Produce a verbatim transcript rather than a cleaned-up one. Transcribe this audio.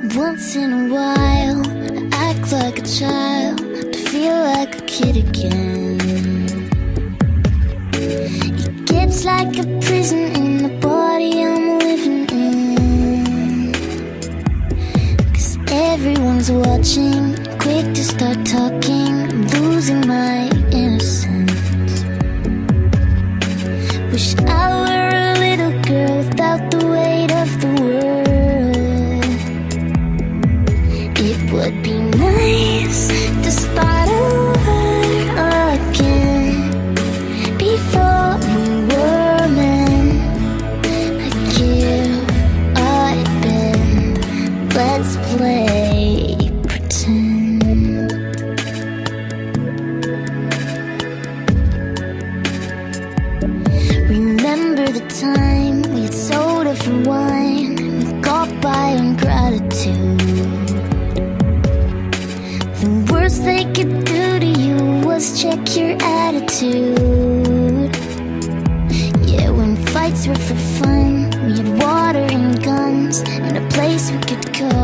Once in a while, I act like a child to feel like a kid again. It gets like a prison in the body I'm living in. 'Cause everyone's watching, quick to start talking, losing my innocence. Wish I were a little girl without the weight of the world. It would be nice to start over again, before we were men. I give, I bend, let's play pretend. Remember the time we had soda for wine, we got by on gratitude. The worst they could do to you was check your attitude. Yeah, when fights were for fun, we had water and guns, and a place we could go.